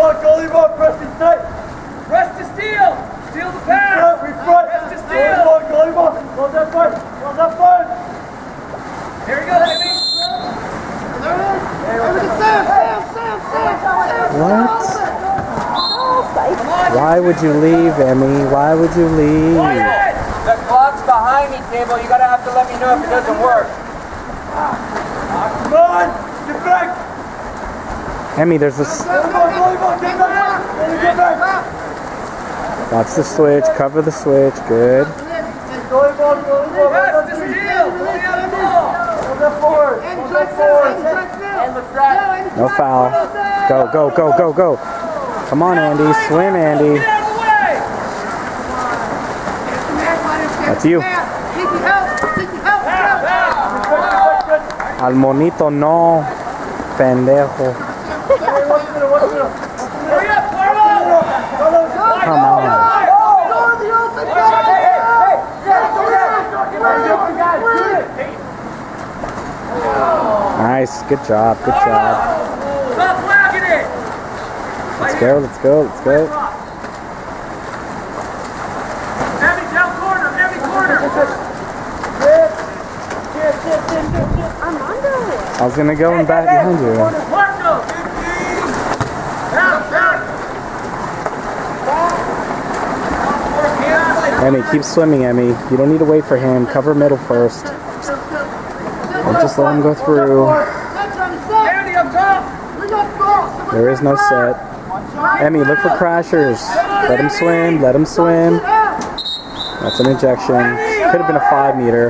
goalie ball, press it tight. Press to steal. Steal the pass. Press to steal. Goalie ball. Close that first. Close that first. Here we go, baby. What? Why would you leave, Emmy? Why would you leave? The clock's behind me, Cable. You gotta have to let me know if it doesn't work. Come on. Get back. Emmy, there's this. Goalie ball. Get back. Get back. Watch the switch. Cover the switch. Good. Goalie ball. Goalie ball. Press to steal. Goalie out of the ball. Close that forward. Close that forward. And the track. No foul. Go, go, go, go, go. Come on, Andy. Swim, Andy. Get out of the way. That's you. Al monito no, pendejo. Hurry up, Carlos. Come on. Nice. Good job. Good job. Stop flagging it. Let's go. Let's go. Let's go. Every down corner. Every corner. I was gonna go and back behind you. Marco. Emmy, keep swimming, Emmy. You don't need to wait for him. Cover middle first. And just let him go through. Andy up top. There is no set. Emmy, look for crashers. Let him swim. Let him swim. That's an ejection. Could have been a 5-meter.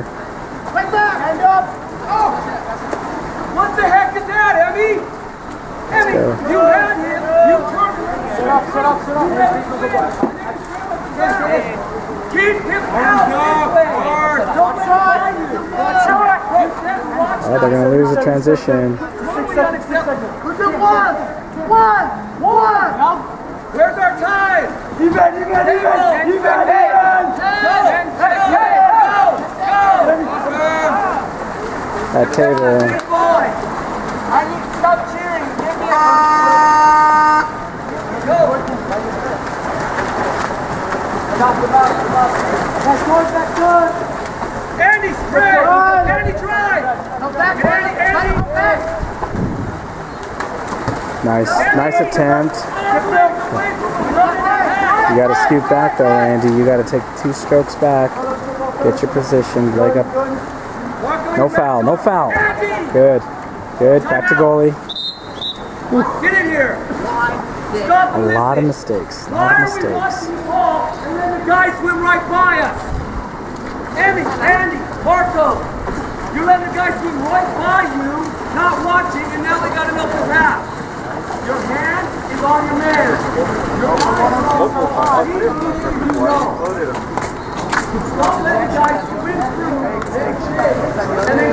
What the heck is that, Emmy? Emmy, go. you had him. You turned him. Sit up. Keep him out this way. Don't try. Oh, they're going to lose the transition. 6 seconds. Where's our time? Even. That table. I need to stop cheering. Give me a go. That's good. Andy, spread. Andy, drive. Andy. Nice attempt. You got to scoot back though, Andy. You got to take 2 strokes back. Get your position. Leg up. No foul. No foul. Good. Good. Back to goalie. Get in here. Stop A lot of mistakes. A lot of mistakes. And then the guy swim right by us. Andy, Marco, you let the guy swim right by you, not watching, and now they got enough to pass. Your hand is on your man. Your eye is on your body. You know. Stop letting the guy swim through. And then